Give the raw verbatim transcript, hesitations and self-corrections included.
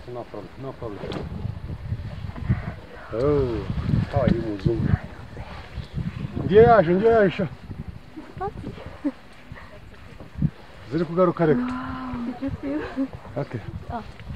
No problem, no problem. Oh, how are you, Muzungu? Ngiye yaje, ngiye yaje. Ziri kugaruka reka. Did you feel? Okay. Oh.